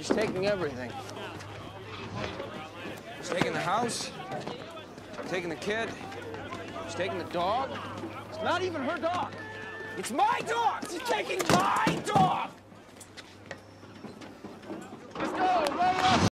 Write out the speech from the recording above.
She's taking everything. She's taking the house, taking the kid, she's taking the dog. It's not even her dog. It's my dog! She's taking mine!